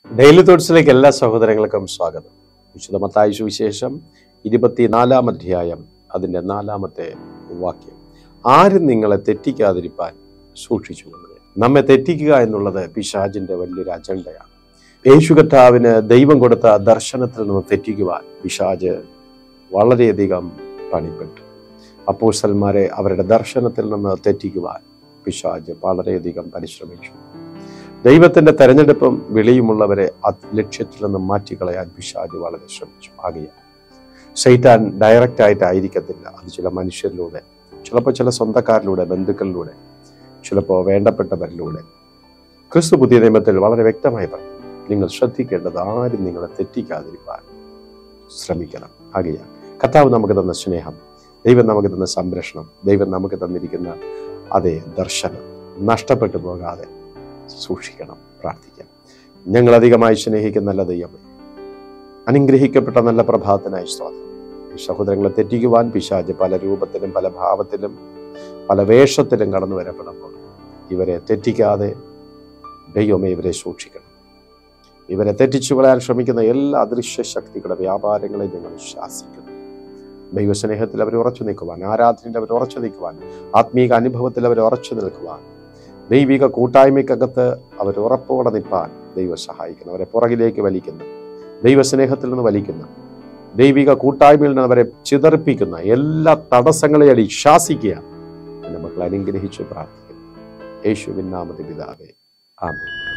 Daily തോട്ട്സിലേക്ക് എല്ലാ സഹോദരങ്ങൾക്കും സ്വാഗതം. വിശുദ്ധ മത്തായി സുവിശേഷം 24-ാം അധ്യായം അതിൻ്റെ 4-ാമത്തെ വാക്യം. ആരും നിങ്ങളെ തെറ്റിക്കാതിരിപ്പാൻ സൂക്ഷിച്ചുകൊള്ളുക. നമ്മെ തെറ്റിക്കുക എന്നുള്ളത് പിശാചിന്റെ വലിയൊരു അജണ്ടയാണ്. യേശു കർത്താവിന് ദൈവം കൊടുത്ത ദർശനത്തിൽ നിന്ന് തെറ്റിക്കുവാൻ പിശാച് വളരെയധികം പണിപ്പെട്ടു. അപ്പോസ്തലന്മാരെ അവരുടെ ദർശനത്തിൽ നിന്ന് തെറ്റിക്കുവാൻ പിശാച് വളരെയധികം പരിശ്രമിച്ചു. ദൈവത്തിന്റെ തെരഞ്ഞെടുപ്പും വിളിയുമുള്ളവരെ ലക്ഷ്യത്തിൽ നിന്ന് മാറ്റിക്കളയാൻ പിശാച് വളരെ ശ്രമിച്ചു. ആകയാൽ സൈത്താൻ ഡയറക്റ്റ് ആയിട്ടായിരിക്കത്തില്ല, അത് ചില മനുഷ്യരിലൂടെ, ചിലപ്പോൾ ചില സ്വന്തക്കാരിലൂടെ, ബന്ധുക്കളിലൂടെ, ചിലപ്പോൾ വേണ്ടപ്പെട്ടവരിലൂടെ. ക്രിസ്തു പുതിയ നിയമത്തിൽ വളരെ വ്യക്തമായി പറഞ്ഞു, നിങ്ങൾ ശ്രദ്ധിക്കേണ്ടത് ആരും നിങ്ങളെ തെറ്റിക്കാതിരിക്കാൻ ശ്രമിക്കണം. ആകയാൽ കർത്താവ് നമുക്ക് തന്ന സ്നേഹം, ദൈവം നമുക്ക് തന്ന സംരക്ഷണം, ദൈവം നമുക്ക് തന്നിരിക്കുന്ന അതേ ദർശനം നഷ്ടപ്പെട്ടു പോകാതെ സൂക്ഷിക്കണം. പ്രാർത്ഥിക്കാം. ഞങ്ങൾ അധികമായി സ്നേഹിക്കുന്ന നല്ല ദൈവമേ, അനുഗ്രഹിക്കപ്പെട്ട നല്ല പ്രഭാതത്തിനായി സ്തോത്രം. ഈ സഹോദരങ്ങളെ തെറ്റിക്കുവാൻ പിശാച് പല രൂപത്തിലും പല ഭാവത്തിലും പല വേഷത്തിലും കടന്നു വരപ്പെടുമ്പോൾ ഇവരെ തെറ്റിക്കാതെ ദൈവമേ ഇവരെ സൂക്ഷിക്കണം. ഇവരെ തെറ്റിച്ചു കളയാൻ ശ്രമിക്കുന്ന എല്ലാ അദൃശ്യ ശക്തികളുടെ വ്യാപാരങ്ങളെ ഞങ്ങൾ ശാസിക്കുന്നു. ദൈവസ്നേഹത്തിൽ അവർ ഉറച്ചു നിൽക്കുവാൻ, ആരാധനയിൽ അവർ ഉറച്ചു നിൽക്കുവാൻ, ആത്മീക അനുഭവത്തിൽ അവർ ഉറച്ചു നിൽക്കുവാൻ, ദൈവിക കൂട്ടായ്മയ്ക്കകത്ത് അവർ ഉറപ്പോടെ നിൽപ്പാൻ ദൈവം സഹായിക്കുന്നു. അവരെ പുറകിലേക്ക് വലിക്കുന്ന, ദൈവസ്നേഹത്തിൽ നിന്ന് വലിക്കുന്ന, ദൈവിക കൂട്ടായ്മയിൽ നിന്ന് അവരെ ചിതറിപ്പിക്കുന്ന എല്ലാ തടസ്സങ്ങളെ അടി ശാസിക്കുക എന്ന് മക്കൾ അനുഗ്രഹിച്ച് പ്രാർത്ഥിക്കുന്നു. യേശുവിൻ നാമത്തിൽ പിതാവേ, ആമേൻ.